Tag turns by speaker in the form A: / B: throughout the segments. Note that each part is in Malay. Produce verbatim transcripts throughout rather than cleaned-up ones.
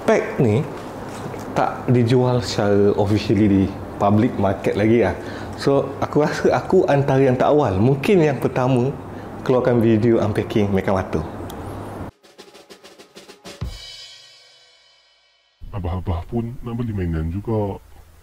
A: pack ni tak dijual secara officially di public market lagi lah. So aku rasa aku antara yang tak awal, mungkin yang pertama keluarkan video unpacking Mekamato.
B: Abah-abah pun nak beli mainan juga.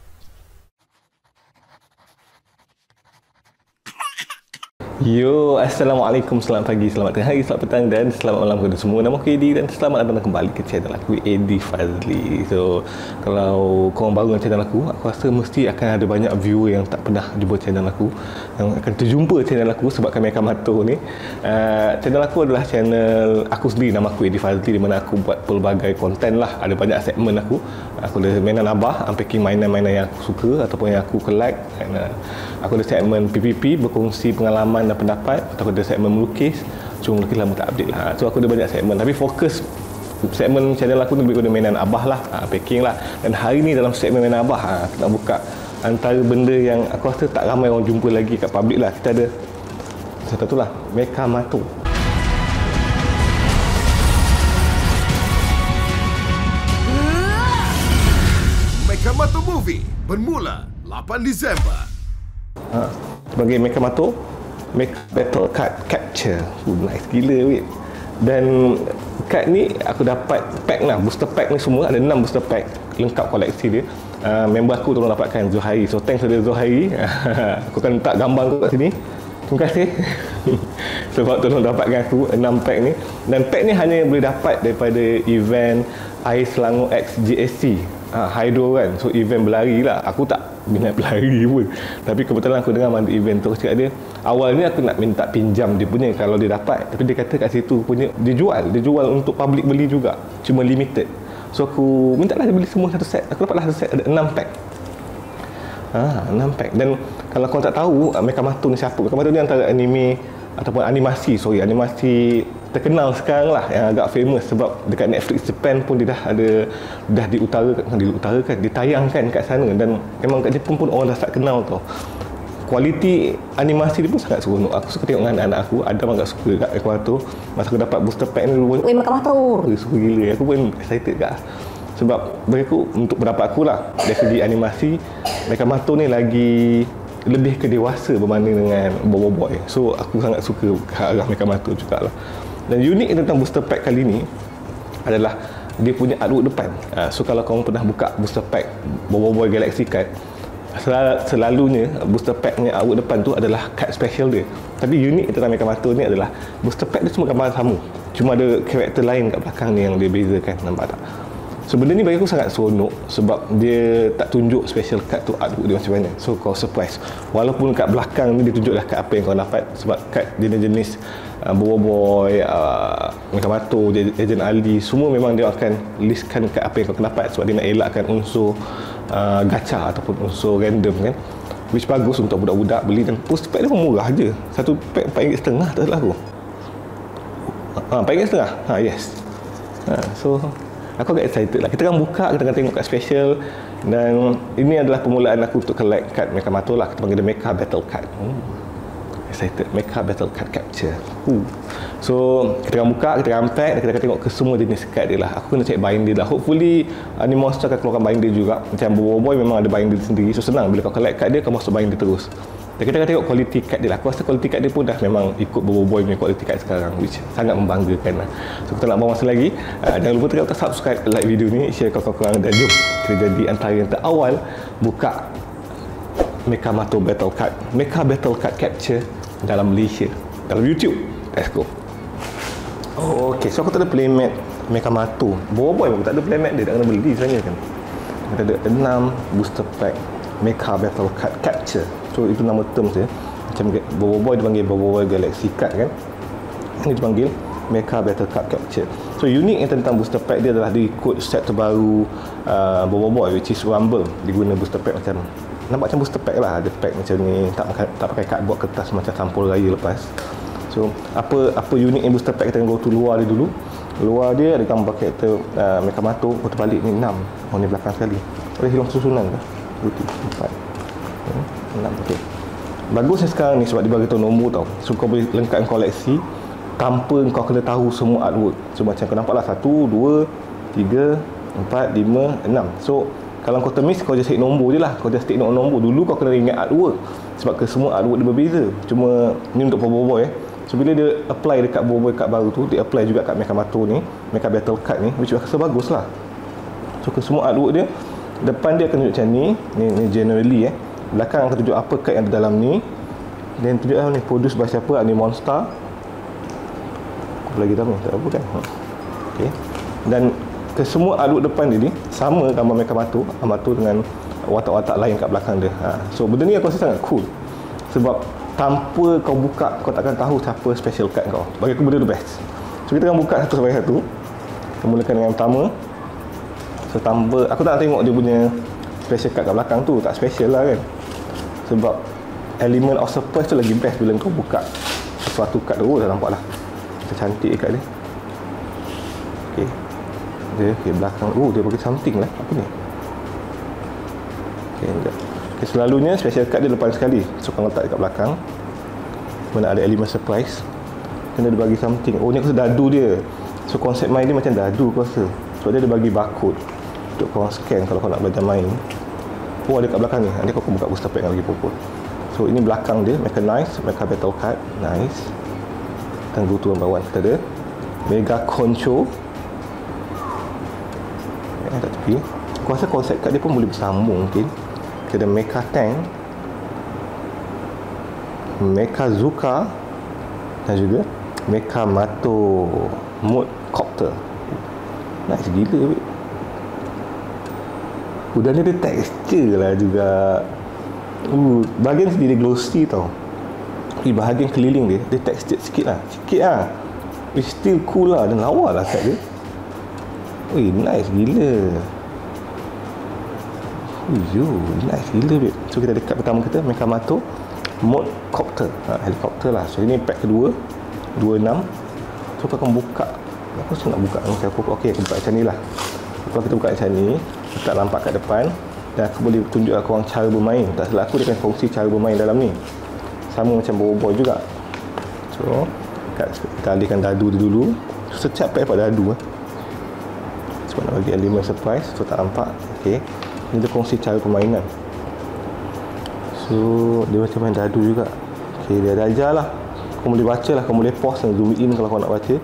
A: Yo, Assalamualaikum, selamat pagi, selamat tengah hari, selamat petang dan selamat malam kepada semua. Nama aku Edi dan selamat datang kembali ke channel aku, Edi Fazli. So, kalau korang baru dengan channel aku, aku rasa mesti akan ada banyak viewer yang tak pernah jumpa channel aku, yang akan terjumpa channel aku sebabkan Mekamato ni. Uh, channel aku adalah channel aku sendiri, nama aku Edi Fazli, di mana aku buat pelbagai konten lah. Ada banyak segmen aku. Aku ada mainan abah, unpacking mainan-mainan yang aku suka ataupun yang aku collect. Dan, uh, aku ada segmen P P P, berkongsi pengalaman dan pendapat, atau ada segmen melukis. Cuma melukis lama tak update lah. So aku ada banyak segmen, tapi fokus segmen channel aku ni lebih kepada mainan abah lah, ha, packing lah. Dan hari ni dalam segmen mainan abah, ha, kita nak buka antara benda yang aku rasa tak ramai orang jumpa lagi kat public lah. Kita ada satu lah, Mekamato.
C: Mekamato Movie bermula lapan Disember.
A: Ha, sebagai Mekamato Make Battle Card Capture. Uh, nice gila weh. Dan card ni aku dapat pack lah, booster pack ni semua ada enam booster pack lengkap koleksi dia. Uh, member aku tolong dapatkan, Zuhairi. So thanks kepada Zuhairi. Aku akan letak gambar aku kat sini. Terima kasih sebab tolong dapatkan aku enam pack ni. Dan pack ni hanya boleh dapat daripada event Air Selangor X G S C, ha, Hydro kan. So event berlari lah. Aku tak minat berlari pun, tapi kebetulan aku dengar ada event tu. Aku cakap dia, awalnya aku nak minta pinjam dia punya kalau dia dapat, tapi dia kata kat situ punya dia jual, dia jual untuk public beli juga, cuma limited. So aku minta lah dia beli semua satu set. Aku dapatlah satu set, ada enam pack. Ha, enam pack. Dan kalau kau tak tahu Mekamato ni siapa, Mekamato ni antara anime ataupun animasi, sorry, animasi terkenal sekarang lah, yang agak famous sebab dekat Netflix Japan pun dia dah ada, dah diutarakan, diutarakan, ditayangkan kat sana. Dan memang kat Jepun pun orang dah start kenal tau. Kualiti animasi dia pun sangat seronok. Aku suka tengok dengan anak-anak aku. Adam agak suka kat Mekamato. Masa aku dapat booster pack ni, weh Mekamato, suka gila. Aku pun excited kat. Sebab bagi aku, untuk pendapat aku lah, dari segi animasi Mekamato ni lagi lebih ke dewasa berbanding dengan Bobo Boy. So aku sangat suka ke arah Mekamato juga lah. Dan unik tentang booster pack kali ni adalah dia punya artwork depan. Uh, so kalau korang pernah buka booster pack Bobo Boy Galaxy Card, sel- selalunya booster pack punya artwork depan tu adalah card special dia. Tapi unik tentang Mekamato ni adalah booster pack dia semua gambar sama, cuma ada karakter lain kat belakang ni yang dia bezakan. Nampak tak? So benda ni bagi aku sangat seronok sebab dia tak tunjuk special card tu artwork dia macam mana. So kau surprise. Walaupun kat belakang ni dia tunjuk dah card apa yang kau dapat, sebab card jenis-jenis uh, Bobo Boy, uh, Mekamato, Agent Aldi, semua memang dia akan listkan card apa yang kau dapat sebab dia nak elakkan unsur uh, gacha ataupun unsur random kan. Which bagus untuk budak-budak beli. Dan poster pack dia pun murah je. Satu pack empat ringgit setengah tak salah aku. Ha, empat ringgit setengah. Ha, yes. Ha, so aku agak excited lah. Kita akan buka, kita akan tengok kat special. Dan ini adalah permulaan aku untuk collect card Mekamato lah. Kita panggil dia Mecha Battle Card. Hmm. Excited. Mecha Battle Card Capture. Uh. So kita akan buka, kita akan unpack, dan kita akan tengok ke semua jenis card dia lah. Aku kena check binder lah. Hopefully Animonster akan keluarkan binder juga. Macam Bobo Boy memang ada binder sendiri. So senang, bila kau collect card dia, kau masuk binder terus. Dan kita akan tengok kualiti kad dia lah. Aku rasa kualiti kad dia pun dah memang ikut Bobo Boy punya kualiti kad sekarang, which sangat membanggakan lah. So kita nak buang masa lagi, uh, jangan lupa tekan subscribe, like video ni, share kawan-kawan, dan jom kita jadi antara yang terawal buka Mekamato Battle Card, Mecha Battle Card Capture dalam Malaysia, dalam YouTube. Let's go. Oh, okay, so aku tak ada playmat Mekamato. Bobo Boy pun tak ada playmat dia, tak kena beli sebenarnya kan. Kita ada enam booster pack Mecha Battle Card Capture. So itu nama term dia. Macam Bobo Boy dipanggil Bobo Boy Galaxy Card kan. Ini dipanggil Mecha Battle Card Capture. So unik yang tentang booster pack dia adalah dia ikut set terbaru uh, Bobo Boy, which is Rumble. Dia guna booster pack macam, nampak macam booster pack lah. Ada pack macam ni, tak, tak pakai cardboard kertas macam sampul raya lepas. So apa apa uniknya booster pack, kita akan go to luar dia dulu. Luar dia ada gambar karakter uh, Mekamato. Oh terbalik ni enam. Oh ni belakang sekali. Boleh hilang susunan ke? Putih, empat. Hmm. Okay. Bagusnya sekarang ni sebab dia bagi tahu nombor tau. So kau boleh lengkapkan koleksi tanpa kau kena tahu semua artwork. So macam kau nampak lah, satu, dua, tiga, empat, lima, enam. So kalau kau termis, kau just take nombor je lah. Kau just take nombor. Dulu kau kena ingat artwork, sebab ke semua artwork dia berbeza. Cuma ni untuk boboiboy eh. So bila dia apply dekat boboiboy card baru tu, dia apply juga kat Mechamato ni, Mecha Battle Card ni, which rasa bagus lah. So ke semua artwork dia, depan dia akan tunjuk macam ni. Ni, ni generally eh. Belakang akan tunjuk apa card yang ada dalam ni. Dan tunjuk lah ni, produce by siapa, ni Monster. Apa lagi tahu ni, tak apa kan. Okay. Dan ke semua artwork depan dia ni sama gambar Mechamato, Amato dengan watak-watak lain kat belakang dia. Ha. So benda ni aku rasa sangat cool. Sebab tanpa kau buka, kau takkan tahu siapa special card kau. Bagi aku benda the best. So kita akan buka satu sampai satu. Kita mulakan dengan yang pertama. So tanpa, aku tak nak tengok dia punya special card kat belakang tu. Tak special lah kan. Sebab element of surprise tu lagi best bila kau buka sesuatu card tu. Oh, dah nampak lah. Kita cantik kat dia. Okay. Dia okay, belakang. Oh, dia bagi something lah. Apa ni? Okay, sekejap. Okay, selalunya special card dia depan sekali. So kau letak dekat belakang. Mana ada elemen surprise. Kena dia bagi something. Oh, ni aku rasa dadu dia. So konsep main dia macam dadu aku rasa. Sebab dia ada bagi barcode untuk kau scan kalau kau nak belajar main. Oh, ada kat belakang ni. Nanti kau akan buka booster pack lagi pokok. So ini belakang dia. Mechanize, Mecha Battle Card. Nice. Dan go to number one. Kita ada Mega Concho. Eh, tak tepi. Aku rasa konsep card dia pun boleh bersambung mungkin. Kita ada Mecha Tank, Mecha Zuka dan juga Mechamato Mode Copter. Nice gila weh. Udah ni ada texture lah juga. Uh, bahagian sini dia glossy tau. Di bahagian keliling dia, dia texture sikit lah. Sikit lah. It's still cool lah. Dan lawa lah kat dia. Weh, nice gila. Uyuh, nice gila babe. So kita ada card pertama kita, Mechamato Mode Copter. Ha, helikopter lah. So ini pack kedua, dua puluh enam. So kita akan buka. Aku rasa nak buka ni. Okey, aku buka macam ni lah. Kalau kita buka macam ni, kita tak nampak kat depan. Dan aku boleh tunjuk aku orang cara bermain. Tak salah aku, dia akan kongsi cara bermain dalam ni. Sama macam boboiboy juga. So kita alihkan dadu dia dulu. So setiap pack dapat dadu eh. Sebab nak bagi elemen surprise. So tak nampak. Okey, ni dia kongsi cara permainan. So dia macam main dadu juga. Okey, dia ada ajar lah. Kau boleh baca lah. Kau boleh pause dan zoom in kalau kau nak baca.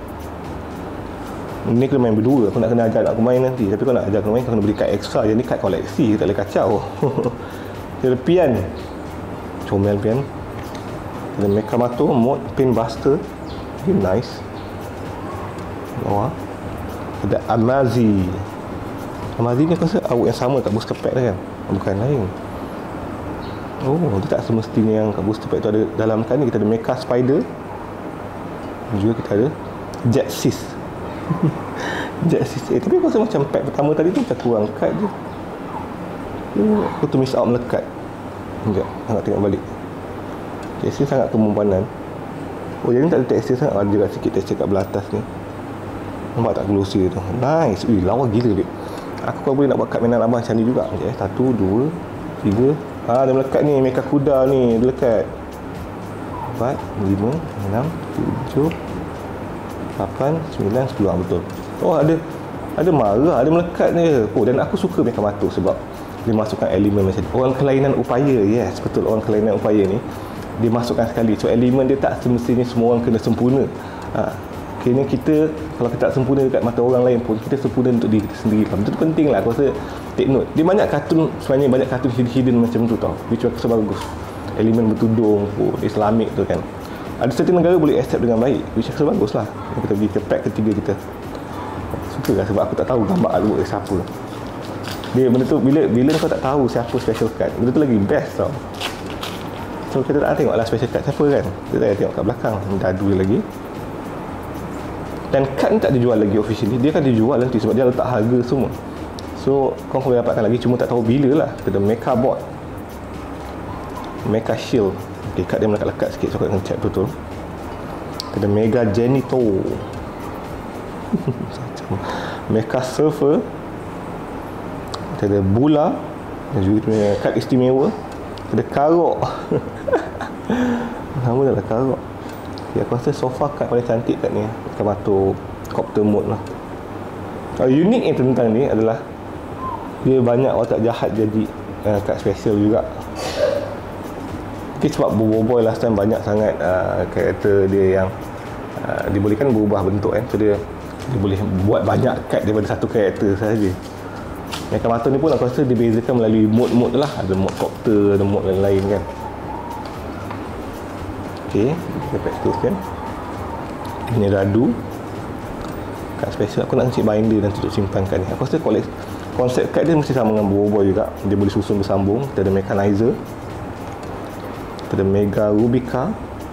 A: Ni kena main berdua. Aku nak kena ajar nak aku main nanti. Tapi kau nak ajar aku main, kau kena beli kad extra. Jadi ni kad koleksi, tak boleh kacau. Dia ada pian. Comel pian. Ada Mechamato Mode Pinbuster. Okay, nice. Bawah. Ada Amazi. Amazi ni aku rasa awak yang sama kat booster pack dah kan. Bukan lain. Oh, dia tak semestinya yang kat booster pack tu ada dalam kan ni. Kita ada Mecha Spider. Dan juga kita ada Jet Sis. Jet Sis. Eh, tapi aku rasa macam pack pertama tadi tu macam kurang kad je. Oh, aku tu miss out melekat. Sekejap, nak tengok balik. Tekstur sangat kemumpanan. Oh, jadi tak ada tekstur sangat. Ada juga sikit tekstur kat belah atas ni. Nampak tak glossy tu? Nice. Ui, lawa gila babe. Aku kalau boleh nak buat kad mainan abang macam ni juga. Sekejap eh. Satu, dua, tiga. Ah, dia melekat ni. Mecha kuda ni. Dia melekat. Empat, lima, enam, tujuh, lapan, sembilan, sepuluh. Ah, betul. Oh, ada ada marah. Ada melekat ni. Oh, dan aku suka Mechamato sebab dia masukkan elemen macam orang kelainan upaya. Yes, betul. Orang kelainan upaya ni dia masukkan sekali. So elemen dia tak semestinya semua orang kena sempurna. Ha, kini kita kalau kita tak sempurna dekat mata orang lain pun, kita sempurna untuk diri kita sendiri. Itu penting lah. Aku rasa take note. Dia banyak kartun, sebenarnya banyak kartun hidden macam tu tau. Which aku rasa bagus. Elemen bertudung pun, Islamik tu kan. Ada certain negara boleh accept dengan baik. Which aku rasa bagus lah. Kita pergi ke pack ketiga kita. Suka lah sebab aku tak tahu gambar artwork dia siapa. Dia benda tu bila bila kau tak tahu siapa special card, benda tu lagi best tau. So kita tak tengoklah special card siapa kan. Kita tak tengok kat belakang, dadu dia lagi. Dan card ni tak dijual lagi officially. Dia kan dijual nanti sebab dia letak harga semua. So kau boleh dapatkan lagi, cuma tak tahu bila lah. Kita ada Mecha Bot, Mecha Shield. Okay, card dia melekat-lekat sikit, so kau kena check betul. Kita ada Mega Genito. Mecha Surfer. Kita ada Bula. Dan juga punya kad istimewa. Kita ada Karok. Nama dah lah Karok. Okay, aku rasa so far kad paling cantik kat ni Mechamato Copter Mode lah. uh, uniknya tentang ni adalah dia banyak watak jahat jadi uh, kad special juga. Mungkin sebab Boboiboy last time banyak sangat uh, karakter dia yang uh, dia boleh kan berubah bentuk kan, so dia dia boleh buat banyak kad daripada satu karakter sahaja. Mecha-Mato ni pun aku rasa dibezakan melalui mod-mod lah. Ada mod copter, ada mod lain-lain kan. Okey, kita pack teruskan. Ini radu. Kad special aku nak cek binder dan tutup simpan kad ni. Aku rasa kolek, konsep kad dia mesti sama dengan Boboiboy juga. Dia boleh susun bersambung. Kita ada mechanizer. Kita ada Mega Rubica.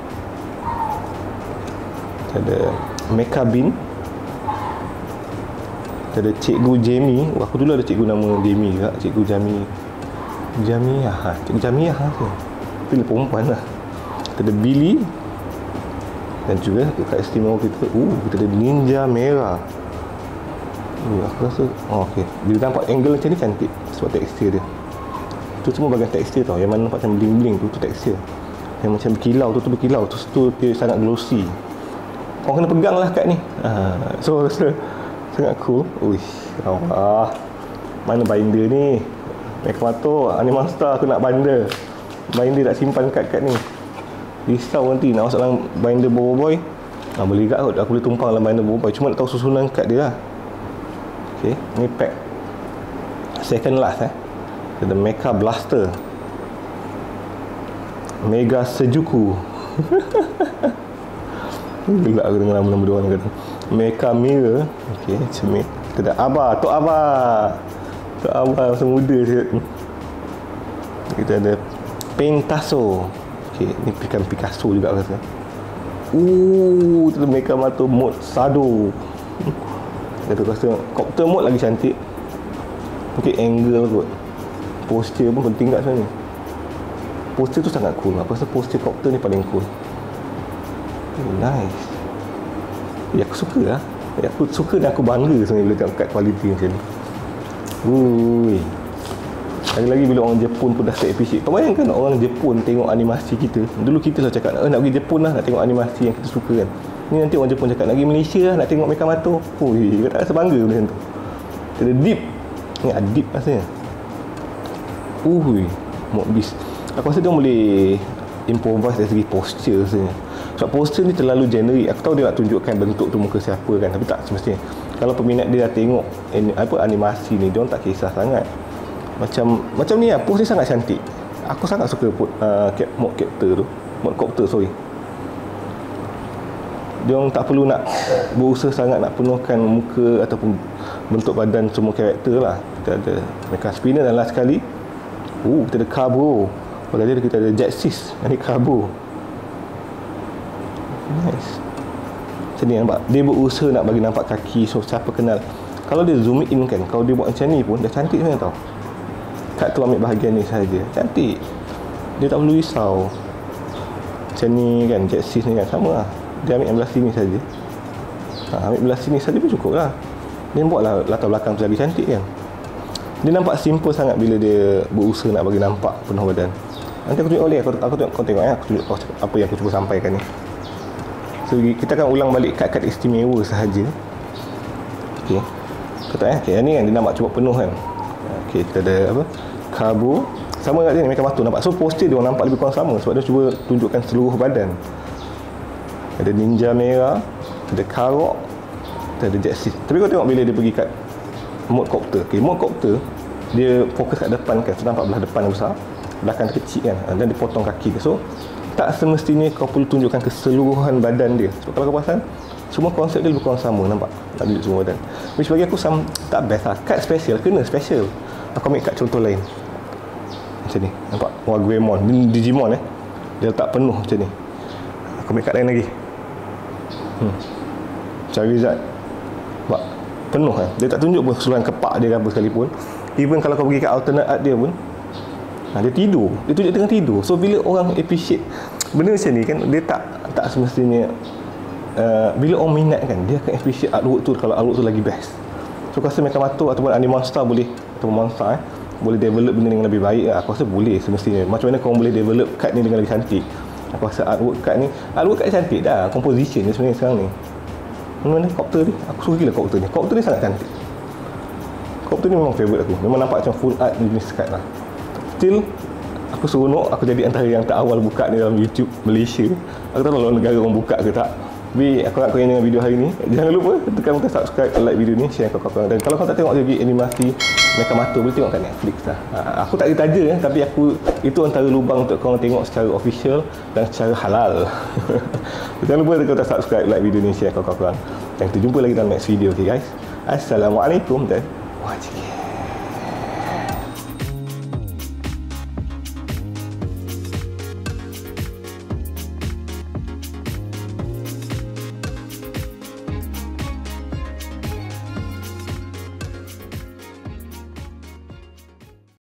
A: Kita ada Mecha Bin. Kita ada Cikgu Jamie. Oh, aku dulu ada cikgu nama Jamie juga. Cikgu Jamie. Jamiah. Ha, Cikgu Jamiah ha, tu. Itu perempuan lah. Kita ada Billy. Dan juga kad istimewa kita, uh, kita ada Ninja Merah. Uh, aku rasa, oh okey. Dia nampak angle macam ni cantik sebab tekstur dia. Tu semua bagian tekstur tau. Yang mana nampak macam bling-bling tu, tu tekstur. Yang macam berkilau tu, tu berkilau. Tu, tu dia sangat glossy. Orang kena pegang lah kad ni. Uh, so, rasa sangat cool. Uish, Allah. Mana binder ni? Mecha-Mato, Animastar aku nak binder. Binder nak simpan kad-kad ni. Risau nanti nak masuk dalam binder Boboiboy. Nah, boleh juga kot. Aku boleh tumpang dalam binder Boboiboy. Cuma nak tahu susunan kad dia lah. Okay, ni pack second last eh. Ada Mecha Blaster, Mega Sejuku. Gelak aku dengar nama-nama dua orang kata. Mecha Mirror. Okay, cermin. Kita ada Abah, Tok Abah. Tok Abah masa muda sikit. Kita ada Pentaso. Okay, ni bukan Picasso juga aku rasa. Uh, tu Mecha-Mato mode Sado. Aku rasa copter mode lagi cantik. Mungkin angle kot. Posture pun penting kat sana ni. Posture tu sangat cool. Aku rasa posture copter ni paling cool. Oh, nice. Ya, aku suka lah. Ya, aku suka dan aku bangga sebenarnya bila tengok kat quality macam ni. Ui. Lagi-lagi bila orang Jepun pun dah start appreciate. Kau bayangkan orang Jepun tengok animasi kita. Dulu kita selalu cakap, eh, nak pergi Jepun lah, nak tengok animasi yang kita suka kan. Ni nanti orang Jepun cakap, nak pergi Malaysia lah, nak tengok Mecha-Mato. Ui, kau tak rasa bangga macam tu. Ada deep. Ni ada deep rasanya. Ui, Mode Beast. Aku rasa dia boleh improvise dari segi posture rasanya. Sebab posture ni terlalu generic. Aku tahu dia nak tunjukkan bentuk tu muka siapa kan, tapi tak semestinya. Kalau peminat dia dah tengok apa animasi ni, dia orang tak kisah sangat. Macam macam ni lah, pose dia sangat cantik. Aku sangat suka uh, mode captor tu. Mode copter, sorry. Dia orang tak perlu nak berusaha sangat nak penuhkan muka ataupun bentuk badan semua karakter lah. Kita ada Mecha Spinner dan last sekali, uh, kita ada Carbo. Pada dia kita ada Jetsis. Ini Carbo. Nice. Macam ni nampak. Dia berusaha nak bagi nampak kaki, so siapa kenal. Kalau dia zoom in kan, kalau dia buat macam ni pun dah cantik sebenarnya tau. Kad tu ambil bahagian ni sahaja, cantik. Dia tak perlu risau. Macam ni kan, Jetsis ni kan, sama lah. Dia ambil belah sini saja. Ha, ambil belah sini saja pun cukup lah. Dia buatlah latar belakang tu lagi cantik kan. Dia nampak simple sangat bila dia berusaha nak bagi nampak penuh badan. Nanti aku tunjuk boleh, aku, aku tengok, kau tengok eh, aku tunjuk apa yang aku cuba sampaikan ni. So, kita akan ulang balik kad-kad istimewa sahaja. Okey. Kau tahu eh, okay, yang ni kan dia nampak cukup penuh kan. Okey, kita ada apa? Carbo. Sama kat sini Mecha-Mato nampak. So posture dia orang nampak lebih kurang sama sebab dia cuba tunjukkan seluruh badan. Ada Ninja Merah, ada Karok, ada Jetsis. Tapi kau tengok bila dia pergi kat mode copter. Okey, mode copter dia fokus kat depan kan. So nampak belah depan yang besar, belakang kecil kan. Dan dia potong kaki dia. So tak semestinya kau perlu tunjukkan keseluruhan badan dia. Sebab kalau kau perasan, semua konsep dia lebih kurang sama, nampak? Nak tunjuk semua badan. Which bagi aku some, tak best lah. Kad special, kena special. Aku ambil kad contoh lain. Macam ni, nampak? Wah, Greymon, Digimon eh. Dia letak penuh macam ni. Aku ambil kad lain lagi. Hmm. Charizard. Nampak? Penuh kan? Dia tak tunjuk pun keseluruhan kepak dia apa sekalipun. Even kalau kau pergi kat alternate art dia pun, ha, dia tidur. Dia tunjuk tengah tidur. So bila orang appreciate benda macam ni kan, dia tak tak semestinya uh, bila orang minat kan, dia akan appreciate artwork tu kalau artwork tu lagi best. So aku rasa Mecha-Mato ataupun Animastar boleh, ataupun Monster eh, boleh develop benda dengan lebih baik lah. Aku rasa boleh semestinya. Macam mana kau boleh develop kad ni dengan lebih cantik. Aku rasa artwork kad ni, artwork kad cantik dah. Composition ni sebenarnya sekarang ni. Mana copter ni? Aku suka gila copter ni. Copter ni sangat cantik. Crop tu ni memang favourite aku. Memang nampak macam full art jenis skirt lah. Still aku seronok, aku jadi antara yang terawal buka ni dalam YouTube Malaysia. Aku tak tahu lawan negara orang buka ke tak. Tapi aku nak kau dengan video hari ni. Jangan lupa tekan butang subscribe, like video ni, share kat kawan-kawan. Dan kalau kau tak tengok lagi animasi Mekamato, boleh tengok kat Netflix lah. Ha, aku tak ditaja eh, tapi aku itu antara lubang untuk kau tengok secara official dan secara halal. Jangan lupa tekan butang subscribe, like video ni, share kat kawan-kawan. Dan kita jumpa lagi dalam next video, okay guys. Assalamualaikum dan wajib.